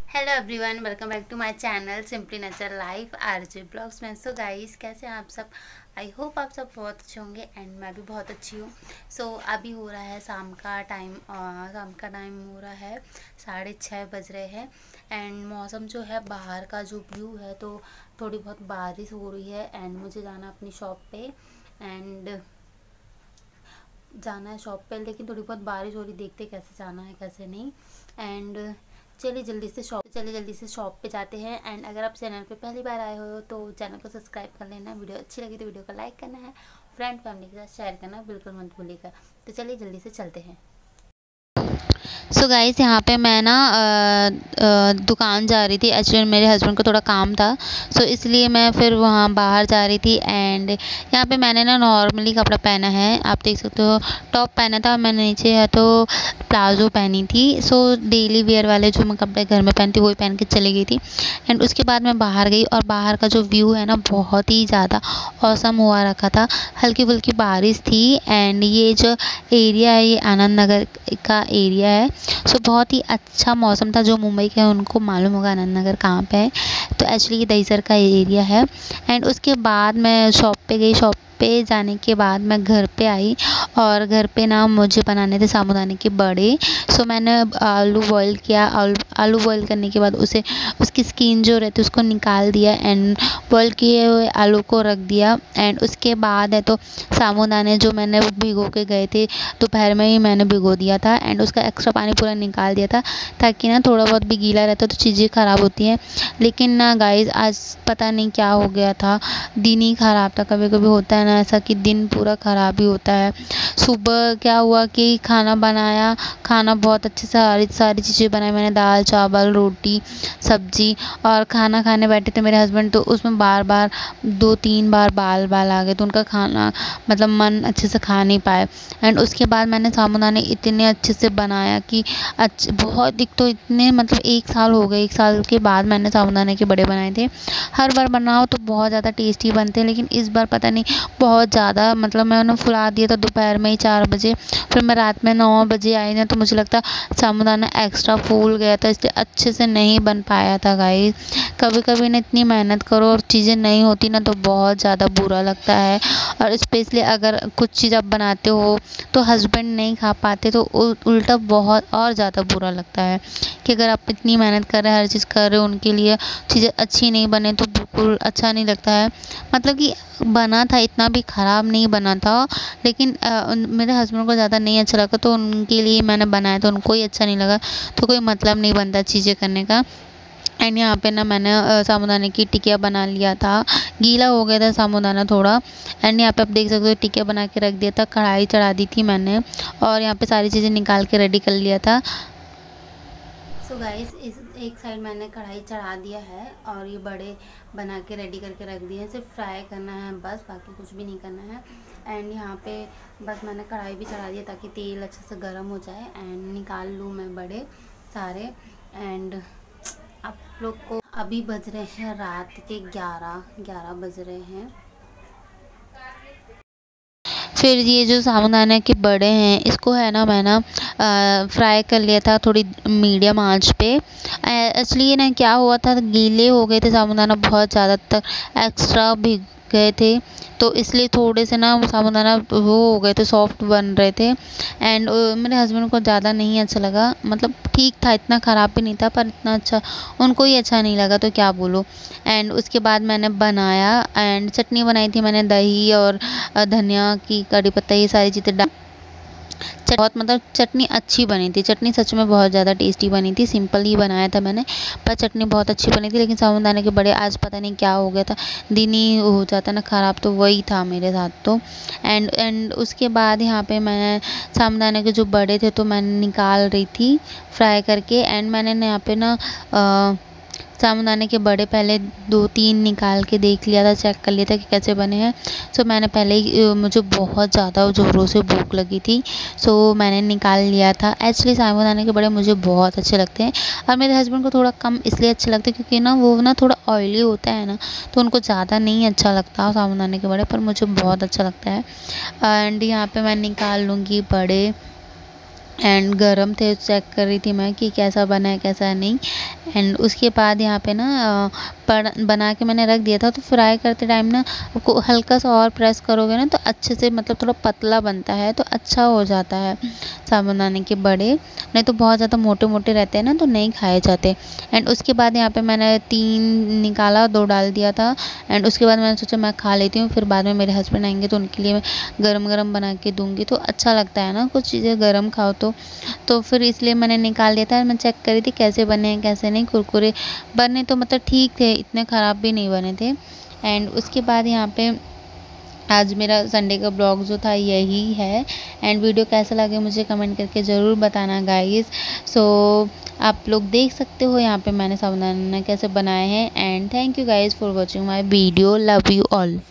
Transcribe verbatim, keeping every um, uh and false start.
Hello everyone, welcome back to my channel simply nature life RJ blogs में। So guys, कैसे हैं आप सब? आई होप आप सब बहुत अच्छे होंगे एंड मैं भी बहुत अच्छी हूँ। सो so, अभी हो रहा है शाम का टाइम शाम का टाइम हो रहा है साढ़े छः बज रहे हैं। एंड मौसम जो है, बाहर का जो व्यू है, तो थोड़ी बहुत बारिश हो रही है। एंड मुझे जाना अपनी शॉप पे एंड जाना है शॉप पे, लेकिन थोड़ी बहुत बारिश हो रही, देखते कैसे जाना है कैसे नहीं। एंड चलिए जल्दी से शॉप चलिए जल्दी से शॉप पे जाते हैं। एंड अगर आप चैनल पे पहली बार आए हो तो चैनल को सब्सक्राइब कर लेना। वीडियो अच्छी लगी तो वीडियो को लाइक करना है, फ्रेंड फैमिली के साथ शेयर करना बिल्कुल मत भूलिएगा। तो चलिए जल्दी से चलते हैं। सो गाइस, यहाँ पे मैं ना दुकान जा रही थी। एक्चुअली मेरे हस्बैंड को थोड़ा काम था, सो इसलिए मैं फिर वहाँ बाहर जा रही थी। एंड यहाँ पे मैंने ना नॉर्मली कपड़ा पहना है, आप देख सकते हो। टॉप पहना था मैंने, नीचे है तो प्लाजो पहनी थी। सो डेली वेयर वाले जो मैं कपड़े घर में पहनती वही पहन के चली गई थी। एंड उसके बाद मैं बाहर गई और बाहर का जो व्यू है ना, बहुत ही ज़्यादा औसम हुआ रखा था। हल्की फुल्की बारिश थी। एंड ये जो एरिया है, ये आनंद नगर का एरिया है। सो बहुत ही अच्छा मौसम था। जो मुंबई के हैं उनको मालूम होगा आनंद नगर कहाँ पे है। तो एक्चुअली ये दहीसर का एरिया है। एंड उसके बाद मैं शॉप पे गई। शॉप पे जाने के बाद मैं घर पे आई और घर पे ना मुझे बनाने थे साबूदाने के बड़े। सो मैंने आलू बॉईल किया। आलू आलू बॉईल करने के बाद उसे उसकी स्किन जो रहती है उसको निकाल दिया एंड बॉईल किए हुए आलू को रख दिया। एंड उसके बाद है तो साबूदाने जो मैंने भिगो के गए थे, दोपहर में ही मैंने भिगो दिया था। एंड उसका एक्स्ट्रा पानी पूरा निकाल दिया था, ताकि ना थोड़ा बहुत भी गीला रहता तो चीज़ें ख़राब होती हैं। लेकिन ना गाइस, आज पता नहीं क्या हो गया था, दिन ही ख़राब था। कभी कभी होता है ना ऐसा कि दिन पूरा ख़राब ही होता है। सुबह क्या हुआ कि खाना बनाया, खाना बहुत अच्छे से सारी सारी चीज़ें बनाई मैंने, दाल चावल रोटी सब्जी। और खाना खाने बैठे थे मेरे हस्बैंड, तो उसमें बार बार दो तीन बार बाल बाल आ गए, तो उनका खाना मतलब मन अच्छे से खा नहीं पाए। एंड उसके बाद मैंने साबूदाने इतने अच्छे से बनाया कि अच्छे बहुत, एक तो इतने मतलब एक साल हो गए, एक साल के बाद मैंने साबूदाने के बड़े बनाए थे। हर बार बनाओ तो बहुत ज़्यादा टेस्टी बनते हैं, लेकिन इस बार पता नहीं बहुत ज़्यादा मतलब मैंने फुला दिया था दोपहर में ही चार बजे। फिर मैं रात में नौ बजे आई ना, तो मुझे लगता साबूदाना एक्स्ट्रा फूल गया था, इसलिए अच्छे से नहीं बन पाया था गाइस। कभी कभी ना इतनी मेहनत करो और चीज़ें नहीं होती ना, तो बहुत ज़्यादा बुरा लगता है। और स्पेशली अगर कुछ चीज़ आप बनाते हो तो हस्बैंड नहीं खा पाते, तो उल्टा बहुत और ज़्यादा बुरा लगता है कि अगर आप इतनी मेहनत कर रहे हैं, हर चीज़ कर रहे हो, उनके लिए चीज़ें अच्छी नहीं बने तो बिल्कुल अच्छा नहीं लगता है। मतलब कि बना था, इतना भी ख़राब नहीं बना था, लेकिन आ, मेरे हस्बैंड को ज़्यादा नहीं अच्छा लगा, तो उनके लिए मैंने बनाया, तो उनको ही अच्छा नहीं लगा, तो कोई मतलब नहीं बनता चीज़ें करने का। एंड यहाँ पे ना मैंने साबूदाने की टिकिया बना लिया था, गीला हो गया था साबूदाना थोड़ा। एंड यहाँ पे आप देख सकते हो टिकिया बना के रख दिया था, कढ़ाई चढ़ा दी थी मैंने और यहाँ पे सारी चीज़ें निकाल के रेडी कर लिया था। सो so गाइस, इस एक साइड मैंने कढ़ाई चढ़ा दिया है और ये बड़े बना के रेडी करके रख दिए हैं। सिर्फ फ्राई करना है बस, बाकी कुछ भी नहीं करना है। एंड यहाँ पे बस मैंने कढ़ाई भी चढ़ा दिया ताकि तेल अच्छे से गर्म हो जाए एंड निकाल लूँ मैं बड़े सारे। एंड आप लोग को अभी बज रहे हैं रात के ग्यारह ग्यारह बज रहे हैं। फिर ये जो साबूदाने के बड़े हैं, इसको है ना मैं ना फ्राई कर लिया था थोड़ी मीडियम आंच पे। इसलिए ना क्या हुआ था, गीले हो गए थे साबूदाना, बहुत ज़्यादा तक एक्स्ट्रा भीग गए थे, तो इसलिए थोड़े से ना साबूदाना वो हो गए थे, सॉफ्ट बन रहे थे। एंड मेरे हस्बैंड को ज़्यादा नहीं अच्छा लगा, मतलब ठीक था, इतना ख़राब भी नहीं था, पर इतना अच्छा उनको ही अच्छा नहीं लगा, तो क्या बोलो। एंड उसके बाद मैंने बनाया एंड चटनी बनाई थी मैंने, दही और धनिया की कड़ी पत्ता ये सारी चीज़ें डाल, बहुत मतलब चटनी अच्छी बनी थी। चटनी सच में बहुत ज़्यादा टेस्टी बनी थी। सिंपल ही बनाया था मैंने, पर चटनी बहुत अच्छी बनी थी। लेकिन साबूदाने के बड़े आज पता नहीं क्या हो गया था, दिन ही हो जाता ना ख़राब, तो वही था मेरे साथ तो। एंड एंड उसके बाद यहाँ पे मैं साबूदाने के जो बड़े थे तो मैंने निकाल रही थी फ्राई करके। एंड मैंने यहाँ पे ना साबूदाने के बड़े पहले दो तीन निकाल के देख लिया था, चेक कर लिया था कि कैसे बने हैं। सो मैंने पहले ही, मुझे बहुत ज़्यादा ज़ोरों से भूख लगी थी, सो मैंने निकाल लिया था। एक्चुअली साबूदाने के बड़े मुझे बहुत अच्छे लगते हैं और मेरे हस्बैंड को थोड़ा कम इसलिए अच्छे लगते हैं क्योंकि ना वो ना थोड़ा ऑयली होता है ना, तो उनको ज़्यादा नहीं अच्छा लगता साबूदाने के बड़े, पर मुझे बहुत अच्छा लगता है। एंड यहाँ पर मैं निकाल लूँगी बड़े। एंड गरम थे, चेक कर रही थी मैं कि कैसा बना है कैसा नहीं। एंड उसके बाद यहाँ पे ना पड़ बना के मैंने रख दिया था। तो फ्राई करते टाइम ना को हल्का सा और प्रेस करोगे ना तो अच्छे से मतलब थोड़ा पतला बनता है, तो अच्छा हो जाता है साबूदाने के बड़े। नहीं तो बहुत ज़्यादा मोटे मोटे रहते हैं ना तो नहीं खाए जाते। एंड उसके बाद यहाँ पे मैंने तीन निकाला, दो डाल दिया था। एंड उसके बाद मैंने सोचा मैं खा लेती हूँ, फिर बाद में मेरे हस्बैंड आएंगे तो उनके लिए मैं गरम गरम बना के दूंगी। तो अच्छा लगता है ना कुछ चीज़ें गरम खाओ तो तो फिर इसलिए मैंने निकाल लिया था। मैं चेक करी थी कैसे बने हैं कैसे नहीं। कुरकुरे बने तो मतलब ठीक थे, इतने ख़राब भी नहीं बने थे। एंड उसके बाद यहाँ पे आज मेरा संडे का ब्लॉग जो था यही है। एंड वीडियो कैसा लगे मुझे कमेंट करके ज़रूर बताना गाइस। सो आप लोग देख सकते हो यहाँ पे मैंने साबूदाना कैसे बनाए हैं। And thank you guys for watching my video, love you all.